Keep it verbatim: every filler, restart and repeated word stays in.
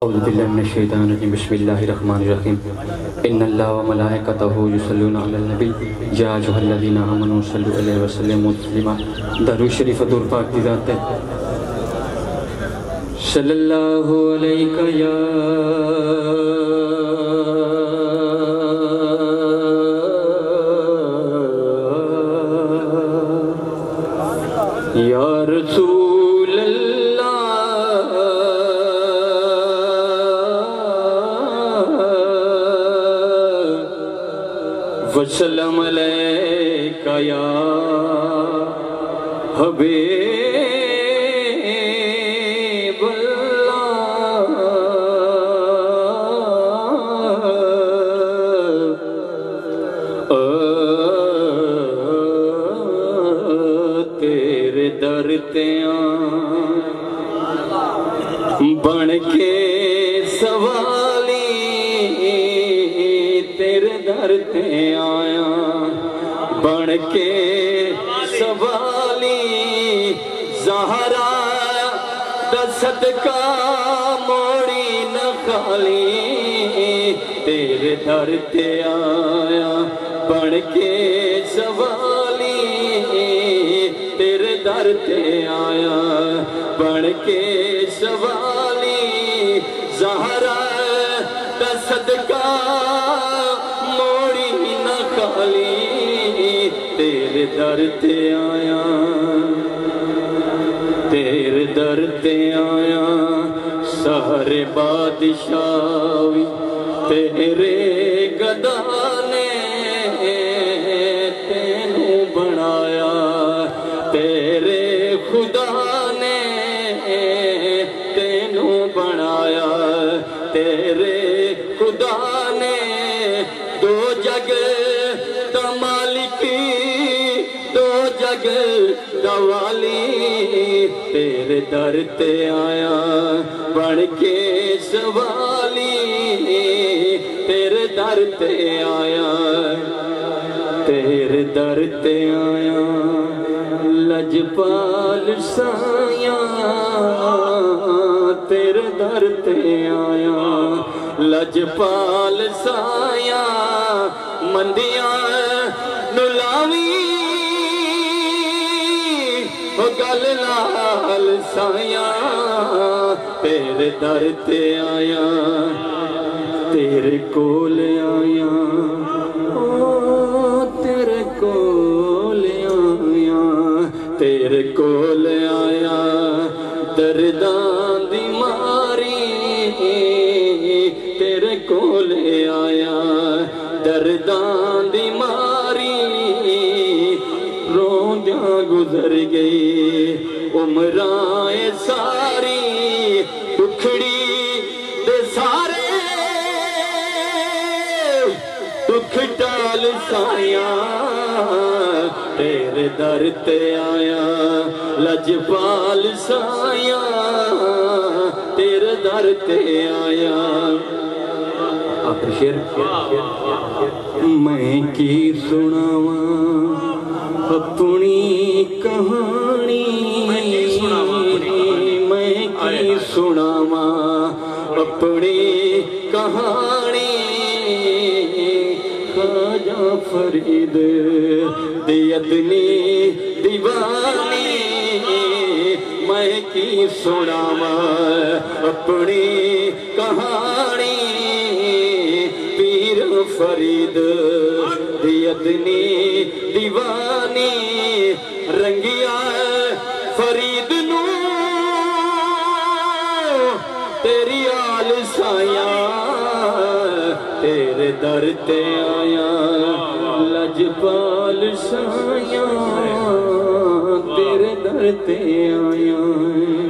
اعوذ باللہ من الشیطان الرجیم بسم اللہ الرحمن الرحیم ان اللہ و ملائکتہ یصلون علی النبی یا ایھا الذین آمنوا صلوا علیہ وسلموا تسلیما درود شریف دور پاک کی ذات ہے صلی اللہ علیہ یا یا رسول اللہ وسلم علیکہ یا حبیب اللہ تیرے در تے بن کے سوالی تیرے در تے آیا بن کے سوالی زہرا دا صدقہ موڑی نہ خالی تیرے در تے آیا بن کے سوالی تیرے در تے آیا بن کے سوالی زہرا دا صدقہ موڑی نہ خالی تیرے در تے آیا تیرے در تے آیا سارے بادشاہی تیرے گدانے تینوں بنایا تیرے خدا نے تینوں بنایا تیرے خدا نے دو جگ دا مالکی دو جگ دا والی تیرے در تے آیا بن کے سوالی تیرے در تے آیا تیرے در تے آیا لجپال سایاں تیرے در تے آیا لجپال سایاں مندیاں نلاوی ہو گل لال سایاں تیرے در تے آیا تیرے کول آیا تیرے کول آیا تیرے کول آیا دردان دی ماری تیرے کول آیا دردان دی ماری روندیاں گزر گئی عمرائے ساری دکھڑی دے سارے دکھ ٹال سایاں تیرے در تے آیا لجپال سایاں تیرے در تے آیا آخر شیر میں کی سناواں اپنی کہانی میں کی سناواں اپنی کہانی خواجہ فرید دی ادنی دیوانی میں کی سناواں اپنی کہانی پیر فرید دی ادنی دیوانی رنگیا فرید نو تیری آل سایاں تیرے در تے آیا لجپال سایاں تیرے در تے آیا